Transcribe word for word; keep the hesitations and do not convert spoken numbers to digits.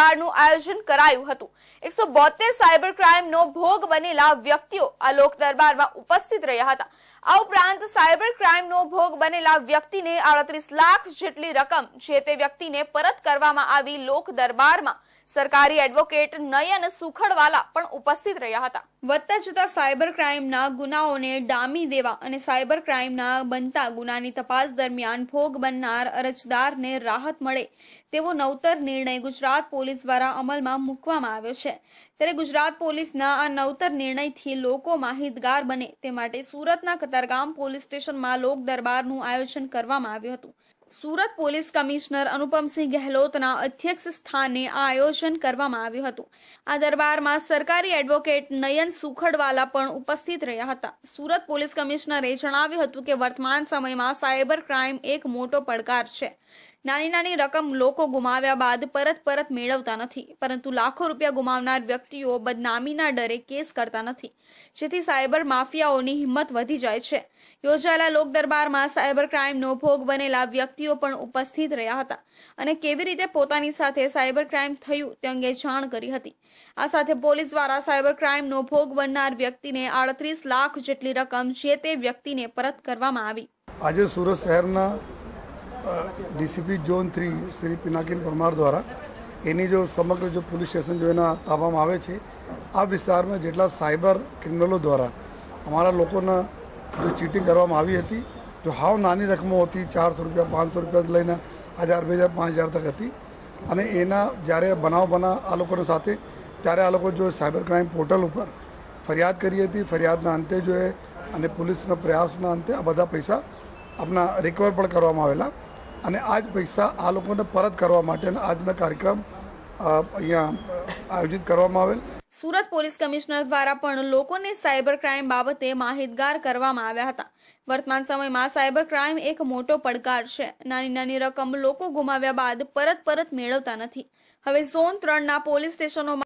દરબારનું આયોજન કરાયું હતું। એકસો બોતેર સાયબર ક્રાઇમનો ભોગ બનેલા વ્યક્તિઓ આ લોક દરબારમાં ઉપસ્થિત રહ્યા હતા। આ ઉપરાંત સાયબર ક્રાઇમનો ભોગ બનેલા વ્યક્તિને આડત્રીસ લાખ જેટલી રકમ જે તે વ્યક્તિને પરત કરવામાં આવી। લોક દરબારમાં સરકારી એડવોકેટ નયન સુખડવાલા પણ ઉપસ્થિત રહ્યા હતા। વધતા જતા સાયબર ક્રાઇમના ગુનાઓને ડામી દેવા અને સાયબર ક્રાઇમના બનતા ગુનાની તપાસ દરમિયાન ભોગ બનનાર અરજદારને રાહત મળે તેવો નવતર નિર્ણય ગુજરાત પોલીસ દ્વારા અમલમાં મૂકવામાં આવ્યો છે। ત્યારે ગુજરાત પોલીસના આ નવતર નિર્ણયથી લોકો માહિતગાર બને તે માટે સુરતના કતારગામ પોલીસ સ્ટેશનમાં લોક દરબારનું આયોજન કરવામાં આવ્યું હતું। સુરત પોલીસ કમિશનર અનુપમસિંહ ગહેલોતના અધ્યક્ષ સ્થાને આ આયોજન કરવામાં આવ્યું હતું। આ દરબારમાં સરકારી એડવોકેટ નયન સુખડવાલા પણ ઉપસ્થિત રહ્યા હતા। સુરત પોલીસ કમિશનરે જણાવ્યું હતું કે વર્તમાન સમયમાં સાયબર ક્રાઇમ એક મોટો પડકાર છે। નાની નાની રકમ લોકો ગુમાવ્યા બાદ પરત પરત મેળવતા નથી, પરંતુ લાખો રૂપિયા ગુમાવનાર વ્યક્તિઓ બદનામીના ડરે કેસ કરતા નથી, જેથી સાયબર માફિયાઓની હિંમત વધી જાય છે। યોજાયેલા લોક દરબારમાં સાયબર ક્રાઇમનો ભોગ બનેલા વ્યક્તિઓ પણ ઉપસ્થિત રહ્યા હતા અને કેવી રીતે પોતાની સાથે સાયબર ક્રાઇમ થયું તે અંગે જાણ કરી હતી। આ સાથે પોલીસ દ્વારા સાયબર ક્રાઇમનો ભોગ બનનાર વ્યક્તિને આડત્રીસ લાખ જેટલી રકમ જે તે વ્યક્તિને પરત કરવામાં આવી। આજે સુરત શહેરના DCP zone three Shri Pinakin Parmar દ્વારા એની જો સમગ્ર જો પોલીસ સ્ટેશન જો એના તાબામાં આવે છે, આ વિસ્તારમાં જેટલા સાયબર ક્રિમિનલો દ્વારા અમારા લોકોના જો ચીટિંગ કરવામાં આવી હતી, જો હાવ નાની રકમો હતી, ચારસો રૂપિયા પાંચસો રૂપિયા લઈને હજાર બે હજાર પાંચ હજાર તક હતી, અને એના જ્યારે બનાવ બના આ લોકોના સાથે ત્યારે આ લોકો જો સાયબર ક્રાઇમ પોર્ટલ ઉપર ફરિયાદ કરી હતી। ફરિયાદના અંતે જો એ અને પોલીસના પ્રયાસના અંતે આ બધા પૈસા આપણા રિકવર પણ કરવામાં આવેલા અને આ જ પૈસા આ લોકોને પરત કરવા માટે આજના કાર્યક્રમ અહીંયા આયોજિત કરવામાં આવેલ। સુરત પોલીસ કમિશનર દ્વારા પણ લોકોને સાયબર ક્રાઇમ બાબતે માહિતગાર કરવામાં આવ્યા હતા। વર્તમાન સમયમાં સાયબર ક્રાઇમ એક મોટો પડકાર છે। નાની નાની રકમ લોકો ગુમાવ્યા બાદ પરત પરત મેળવતા નથી। હવે ઝોન ત્રણ ના પોલીસ સ્ટેશનોમાં